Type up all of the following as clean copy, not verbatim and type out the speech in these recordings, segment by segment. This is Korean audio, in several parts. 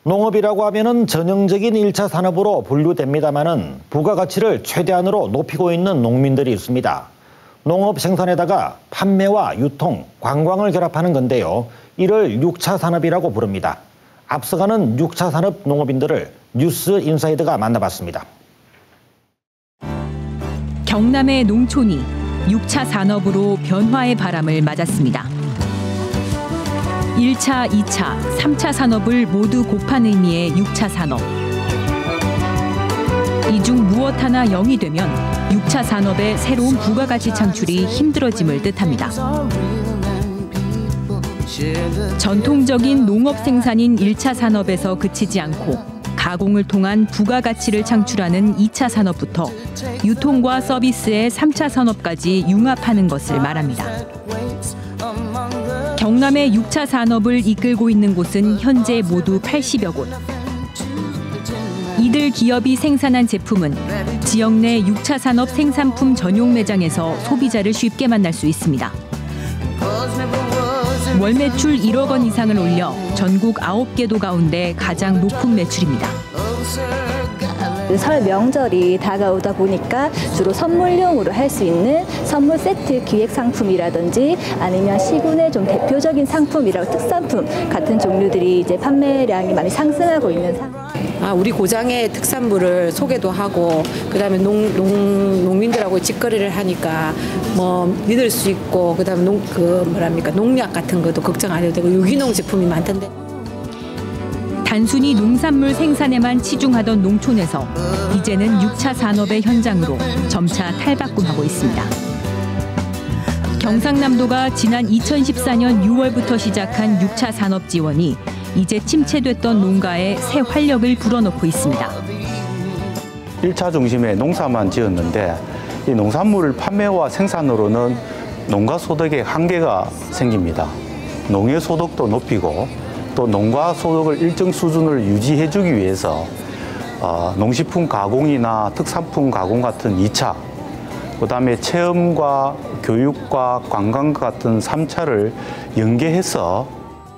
농업이라고 하면은 전형적인 1차 산업으로 분류됩니다만은 부가가치를 최대한으로 높이고 있는 농민들이 있습니다. 농업 생산에다가 판매와 유통, 관광을 결합하는 건데요. 이를 6차 산업이라고 부릅니다. 앞서가는 6차 산업 농업인들을 뉴스 인사이드가 만나봤습니다. 경남의 농촌이 6차 산업으로 변화의 바람을 맞았습니다. 1차, 2차, 3차 산업을 모두 곱한 의미의 6차 산업. 이 중 무엇 하나 0이 되면 6차 산업의 새로운 부가가치 창출이 힘들어짐을 뜻합니다. 전통적인 농업 생산인 1차 산업에서 그치지 않고 가공을 통한 부가가치를 창출하는 2차 산업부터 유통과 서비스의 3차 산업까지 융합하는 것을 말합니다. 경남의 6차 산업을 이끌고 있는 곳은 현재 모두 80여 곳. 이들 기업이 생산한 제품은 지역 내 6차 산업 생산품 전용 매장에서 소비자를 쉽게 만날 수 있습니다. 월 매출 1억 원 이상을 올려 전국 9개 도 가운데 가장 높은 매출입니다. 설 명절이 다가오다 보니까 주로 선물용으로 할 수 있는 선물 세트 기획 상품이라든지 아니면 시군의 좀 대표적인 상품이라고 특산품 같은 종류들이 이제 판매량이 많이 상승하고 있는 상황. 우리 고장의 특산물을 소개도 하고 그다음에 농민들하고 직거래를 하니까 뭐 믿을 수 있고 그다음에 농약 같은 것도 걱정 안 해도 되고 유기농 제품이 많던데. 단순히 농산물 생산에만 치중하던 농촌에서 이제는 6차 산업의 현장으로 점차 탈바꿈하고 있습니다. 경상남도가 지난 2014년 6월부터 시작한 6차 산업 지원이 이제 침체됐던 농가에 새 활력을 불어넣고 있습니다. 1차 중심의 농사만 지었는데 이 농산물 판매와 생산으로는 농가 소득에 한계가 생깁니다. 농해 소득도 높이고 또 농가 소득을 일정 수준을 유지해주기 위해서 농식품 가공이나 특산품 가공 같은 2차, 그다음에 체험과 교육과 관광 같은 3차를 연계해서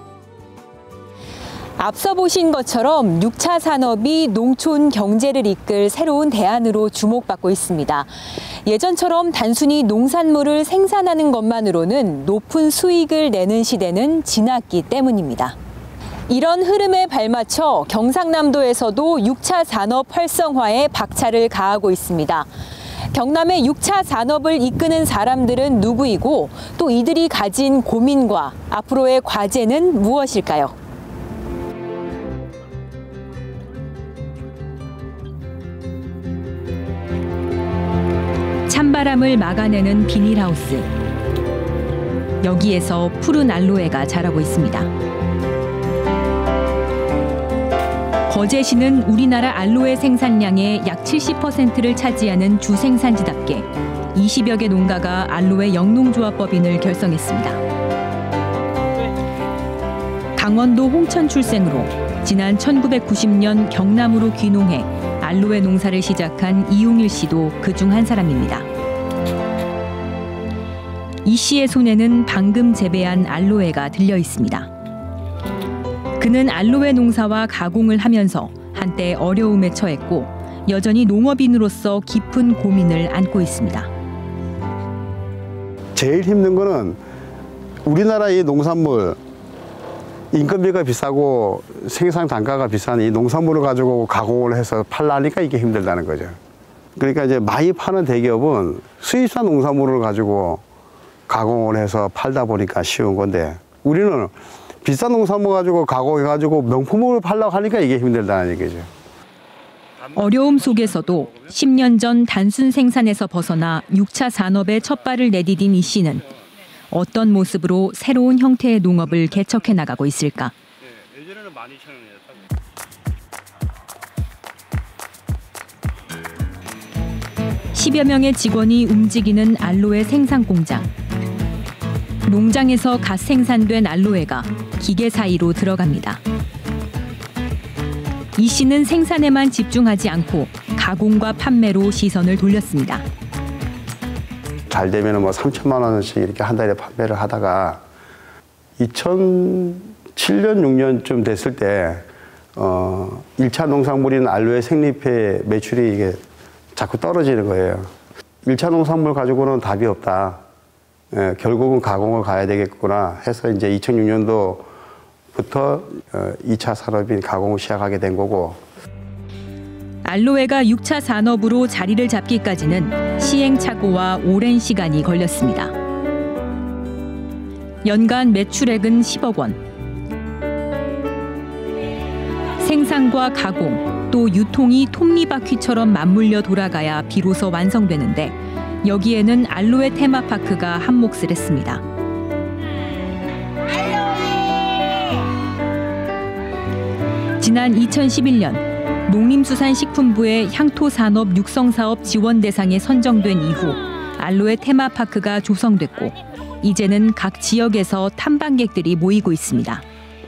앞서 보신 것처럼 6차 산업이 농촌 경제를 이끌 새로운 대안으로 주목받고 있습니다. 예전처럼 단순히 농산물을 생산하는 것만으로는 높은 수익을 내는 시대는 지났기 때문입니다. 이런 흐름에 발맞춰 경상남도에서도 6차 산업 활성화에 박차를 가하고 있습니다. 경남의 6차 산업을 이끄는 사람들은 누구이고 또 이들이 가진 고민과 앞으로의 과제는 무엇일까요? 찬바람을 막아내는 비닐하우스. 여기에서 푸른 알로에가 자라고 있습니다. 거제시는 우리나라 알로에 생산량의 약 70%를 차지하는 주생산지답게 20여 개 농가가 알로에 영농조합법인을 결성했습니다. 강원도 홍천 출생으로 지난 1990년 경남으로 귀농해 알로에 농사를 시작한 이용일 씨도 그중 한 사람입니다. 이 씨의 손에는 방금 재배한 알로에가 들려 있습니다. 그는 알로에 농사와 가공을 하면서 한때 어려움에 처했고 여전히 농업인으로서 깊은 고민을 안고 있습니다. 제일 힘든 거는 우리나라의 농산물 인건비가 비싸고 생산 단가가 비싼 이 농산물을 가지고 가공을 해서 팔라니까 이게 힘들다는 거죠. 그러니까 이제 많이 파는 대기업은 수입산 농산물을 가지고 가공을 해서 팔다 보니까 쉬운 건데 우리는 비싼 농산물 가지고 가공해가지고 명품을 팔려고 하니까 이게 힘들다는 얘기죠. 어려움 속에서도 10년 전 단순 생산에서 벗어나 6차 산업에 첫 발을 내디딘 이 씨는 어떤 모습으로 새로운 형태의 농업을 개척해 나가고 있을까? 10여 명의 직원이 움직이는 알로에 생산 공장. 농장에서 갓 생산된 알로에가 기계 사이로 들어갑니다. 이 씨는 생산에만 집중하지 않고 가공과 판매로 시선을 돌렸습니다. 잘 되면 뭐 3천만 원씩 이렇게 한 달에 판매를 하다가 2007년, 6년쯤 됐을 때 1차 농산물인 알로에 생리폐 매출이 이게 자꾸 떨어지는 거예요. 1차 농산물 가지고는 답이 없다. 결국은 가공을 가야 되겠구나 해서 이제 2006년도부터 2차 산업인 가공을 시작하게 된 거고. 알로에가 6차 산업으로 자리를 잡기까지는 시행착오와 오랜 시간이 걸렸습니다. 연간 매출액은 10억 원. 생산과 가공, 또 유통이 톱니바퀴처럼 맞물려 돌아가야 비로소 완성되는데 여기에는 알로에 테마파크가 한몫을 했습니다. 지난 2011년 농림수산식품부의 향토산업 육성사업 지원 대상에 선정된 이후 알로에 테마파크가 조성됐고 이제는 각 지역에서 탐방객들이 모이고 있습니다.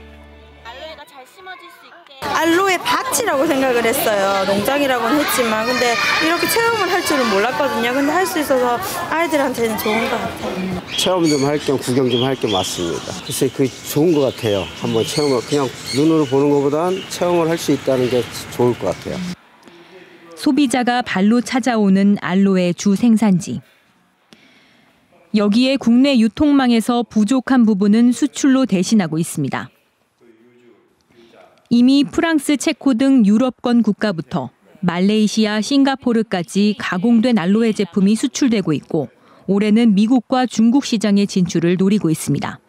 알로에 밭이라고 생각을 했어요. 농장이라고는 했지만 근데 이렇게 체험을 할 줄은 몰랐거든요. 근데 할 수 있어서 아이들한테는 좋은 것 같아요. 체험 좀 할 겸 구경 좀 할 겸 왔습니다. 글쎄 그게 좋은 것 같아요. 한번 체험을 그냥 눈으로 보는 것보단 체험을 할 수 있다는 게 좋을 것 같아요. 소비자가 발로 찾아오는 알로에 주 생산지. 여기에 국내 유통망에서 부족한 부분은 수출로 대신하고 있습니다. 이미 프랑스, 체코 등 유럽권 국가부터 말레이시아, 싱가포르까지 가공된 알로에 제품이 수출되고 있고 올해는 미국과 중국 시장의 진출을 노리고 있습니다.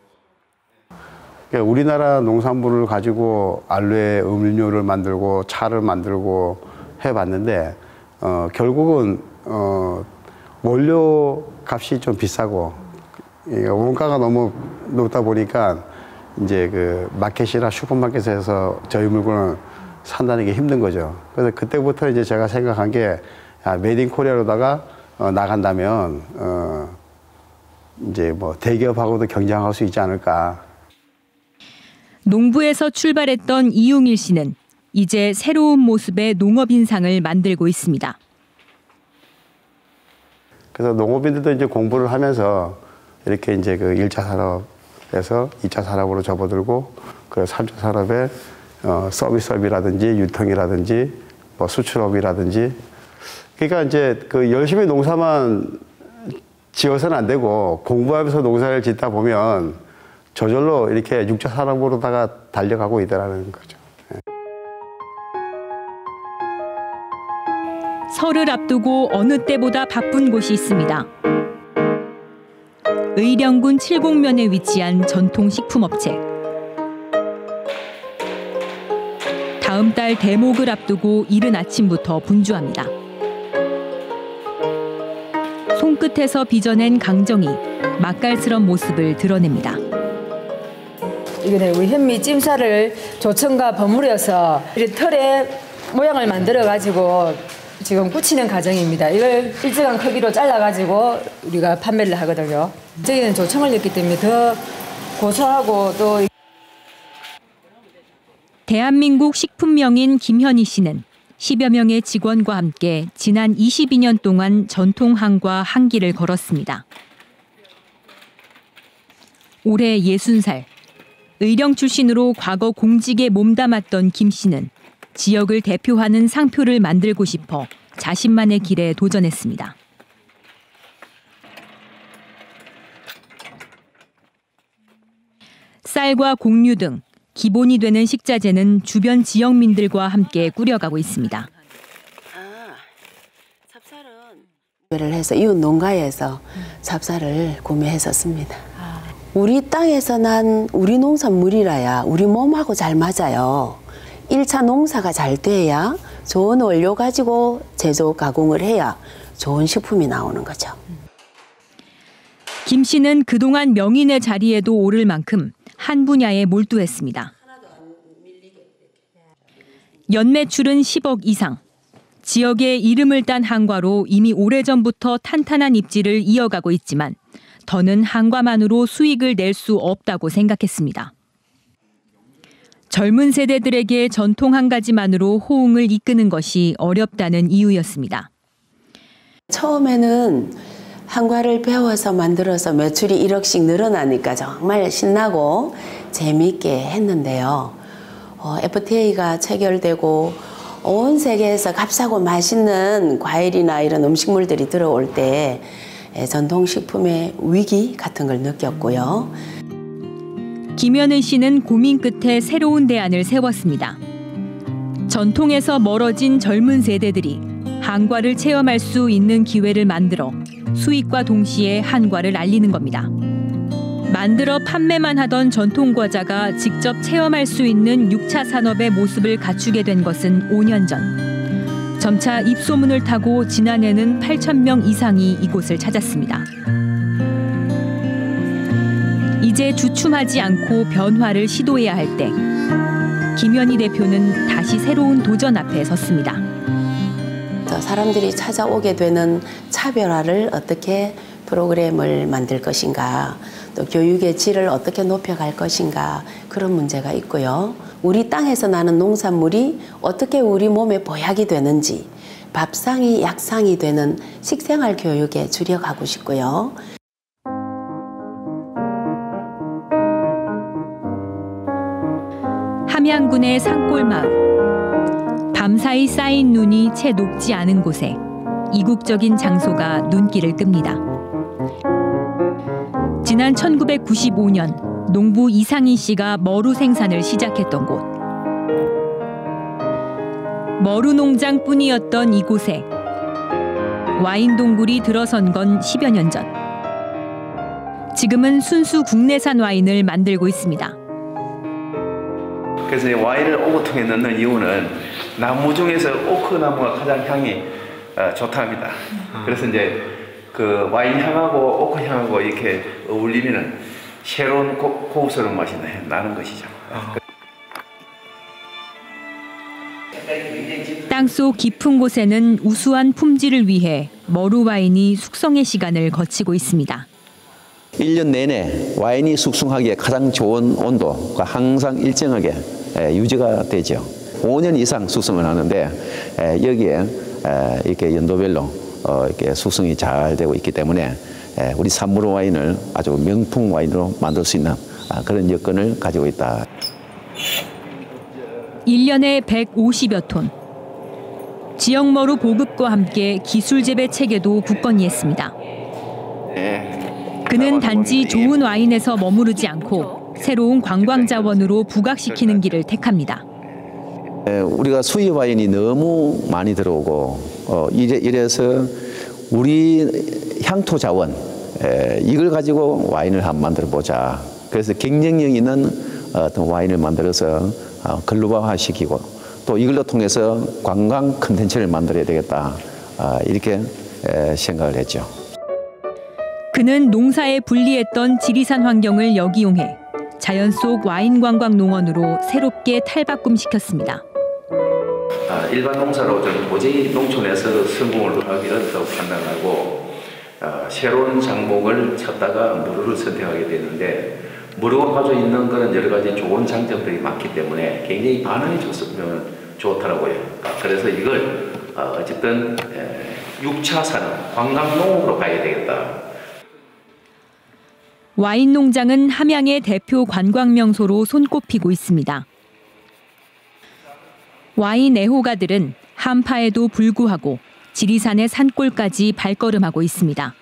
우리나라 농산물을 가지고 알로에 음료를 만들고 차를 만들고 해봤는데 결국은 원료 값이 좀 비싸고 원가가 너무 높다 보니까 이제 그 마켓이나 슈퍼마켓에서 저희 물건을 산다는 게 힘든 거죠. 그래서 그때부터 이제 제가 생각한 게 메이드 인 코리아로다가 나간다면 이제 뭐 대기업하고도 경쟁할 수 있지 않을까. 농부에서 출발했던 이용일 씨는 이제 새로운 모습의 농업 인상을 만들고 있습니다. 그래서 농업인들도 이제 공부를 하면서 이렇게 이제 그 1차 산업에서 2차 산업으로 접어들고 그 3차 산업에 서비스업이라든지 유통이라든지 뭐 수출업이라든지 그러니까 이제 그 열심히 농사만 지어서는 안 되고 공부하면서 농사를 짓다 보면 저절로 이렇게 6차 산업으로다가 달려가고 있다는 거죠. 설을 앞두고 어느 때보다 바쁜 곳이 있습니다. 의령군 칠곡면에 위치한 전통식품업체. 다음 달 대목을 앞두고 이른 아침부터 분주합니다. 손끝에서 빚어낸 강정이 맛깔스런 모습을 드러냅니다. 이거는 우리 현미 찜살을 조청과 버무려서 이렇게 털에 모양을 만들어가지고 지금 굳히는 과정입니다. 이걸 일정한 크기로 잘라가지고 우리가 판매를 하거든요. 저기는 조청을 넣기 때문에 더 고소하고 또 대한민국 식품명인 김현희 씨는 10여 명의 직원과 함께 지난 22년 동안 전통 한과 한 길을 걸었습니다. 올해 60살. 의령 출신으로 과거 공직에 몸담았던 김 씨는 지역을 대표하는 상표를 만들고 싶어 자신만의 길에 도전했습니다. 쌀과 곡류 등 기본이 되는 식자재는 주변 지역민들과 함께 꾸려가고 있습니다. 구매를 해서 이웃 농가에서 찹쌀을 구매했었습니다. 우리 땅에서 난 우리 농산물이라야 우리 몸하고 잘 맞아요. 1차 농사가 잘 돼야 좋은 원료 가지고 제조 가공을 해야 좋은 식품이 나오는 거죠. 김 씨는 그동안 명인의 자리에도 오를 만큼 한 분야에 몰두했습니다. 연매출은 10억 이상. 지역에 이름을 딴 한과로 이미 오래전부터 탄탄한 입지를 이어가고 있지만 더는 한과만으로 수익을 낼 수 없다고 생각했습니다. 젊은 세대들에게 전통 한 가지만으로 호응을 이끄는 것이 어렵다는 이유였습니다. 처음에는 한과를 배워서 만들어서 매출이 1억씩 늘어나니까 정말 신나고 재미있게 했는데요. FTA가 체결되고 온 세계에서 값싸고 맛있는 과일이나 이런 음식물들이 들어올 때 전통식품의 위기 같은 걸 느꼈고요. 김현은 씨는 고민 끝에 새로운 대안을 세웠습니다. 전통에서 멀어진 젊은 세대들이 한과를 체험할 수 있는 기회를 만들어 수익과 동시에 한과를 알리는 겁니다. 만들어 판매만 하던 전통 과자가 직접 체험할 수 있는 6차 산업의 모습을 갖추게 된 것은 5년 전. 점차 입소문을 타고 지난해는 8,000명 이상이 이곳을 찾았습니다. 이제 주춤하지 않고 변화를 시도해야 할 때 김현희 대표는 다시 새로운 도전 앞에 섰습니다. 사람들이 찾아오게 되는 차별화를 어떻게 프로그램을 만들 것인가, 또 교육의 질을 어떻게 높여갈 것인가, 그런 문제가 있고요. 우리 땅에서 나는 농산물이 어떻게 우리 몸에 보약이 되는지, 밥상이 약상이 되는 식생활 교육에 줄여가고 싶고요. 함양군의 산골마을. 밤사이 쌓인 눈이 채 녹지 않은 곳에 이국적인 장소가 눈길을 끕니다. 지난 1995년 농부 이상희 씨가 머루 생산을 시작했던 곳. 머루 농장뿐이었던 이곳에 와인 동굴이 들어선 건 10여 년 전. 지금은 순수 국내산 와인을 만들고 있습니다. 그래서 와인을 오크통에 넣는 이유는 나무 중에서 오크 나무가 가장 향이 좋답니다. 그래서 이제 그 와인 향하고 오크 향하고 이렇게 어울리면은 새로운 고급스러운 맛이 나는 것이죠. 땅속 깊은 곳에는 우수한 품질을 위해 머루 와인이 숙성의 시간을 거치고 있습니다. 1년 내내 와인이 숙성하기에 가장 좋은 온도가 항상 일정하게 유지가 되죠. 5년 이상 숙성을 하는데 여기에 이렇게 연도별로 이렇게 숙성이 잘 되고 있기 때문에 우리 산무르 와인을 아주 명품 와인으로 만들 수 있는 그런 여건을 가지고 있다. 1년에 150여 톤. 지역 머루 보급과 함께 기술 재배 체계도 굳건히 했습니다. 그는 단지 좋은 와인에서 머무르지 않고 새로운 관광 자원으로 부각시키는 길을 택합니다. 우리가 수입 와인이 너무 많이 들어오고 이래서 우리 향토 자원 이걸 가지고 와인을 한번 만들어 보자. 그래서 경쟁력 있는 어떤 와인을 만들어서 글로벌화시키고 또 이걸로 통해서 관광 콘텐츠를 만들어야 되겠다. 이렇게 생각을 했죠. 그는 농사에 불리했던 지리산 환경을 역이용해 자연 속 와인 관광 농원으로 새롭게 탈바꿈시켰습니다. 일반 농사로 좀 도저히 농촌에서 성공을 하기 어렵다고 판단하고 새로운 작목을 찾다가 머루를 선택하게 되는데 머루가 가지고 있는 그런 여러 가지 좋은 장점들이 많기 때문에 굉장히 반응이 좋더라고요. 그래서 이걸 어쨌든 6차 산업, 관광농업으로 가야 되겠다. 와인 농장은 함양의 대표 관광 명소로 손꼽히고 있습니다. 와인 애호가들은 한파에도 불구하고 지리산의 산골까지 발걸음하고 있습니다.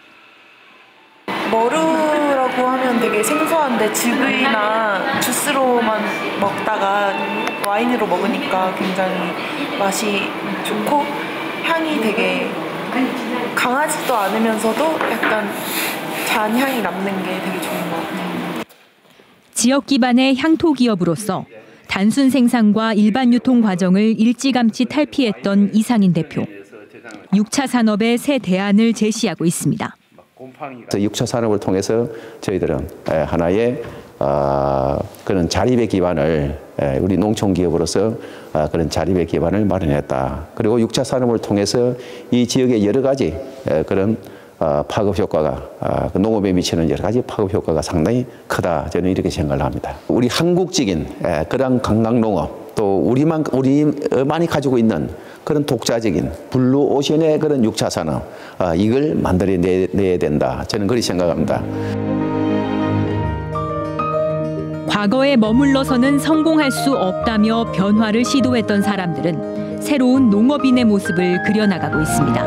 머루라고 하면 되게 생소한데 즙이나 주스로만 먹다가 와인으로 먹으니까 굉장히 맛이 좋고 향이 되게 강하지도 않으면서도 약간 잔향이 남는 게 되게 좋은 것 같아요. 지역 기반의 향토 기업으로서 단순 생산과 일반 유통 과정을 일찌감치 탈피했던 이상인 대표. 6차 산업의 새 대안을 제시하고 있습니다. 6차 산업을 통해서 저희들은 하나의 그런 자립의 기반을 우리 농촌 기업으로서 그런 자립의 기반을 마련했다. 그리고 6차 산업을 통해서 이 지역의 여러 가지 그런 파급 효과가 농업에 미치는 여러 가지 파급 효과가 상당히 크다. 저는 이렇게 생각을 합니다. 우리 한국적인 그런 관광농업 또 우리만이 가지고 있는 그런 독자적인 블루오션의 그런 6차 산업 이걸 만들어내야 된다. 저는 그렇게 생각합니다. 과거에 머물러서는 성공할 수 없다며 변화를 시도했던 사람들은 새로운 농업인의 모습을 그려나가고 있습니다.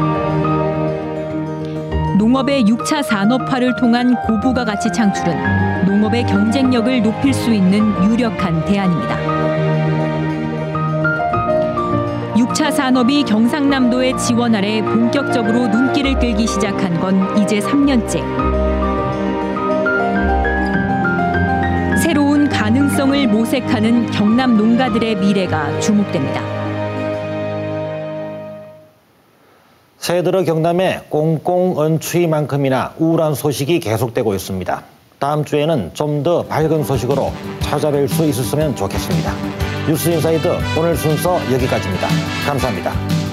농업의 6차 산업화를 통한 고부가 가치 창출은 농업의 경쟁력을 높일 수 있는 유력한 대안입니다. 6차 산업이 경상남도의 지원 아래 본격적으로 눈길을 끌기 시작한 건 이제 3년째. 새로운 가능성을 모색하는 경남 농가들의 미래가 주목됩니다. 새해 들어 경남에 꽁꽁 언추위만큼이나 우울한 소식이 계속되고 있습니다. 다음 주에는 좀 더 밝은 소식으로 찾아뵐 수 있었으면 좋겠습니다. 뉴스인사이드 오늘 순서 여기까지입니다. 감사합니다.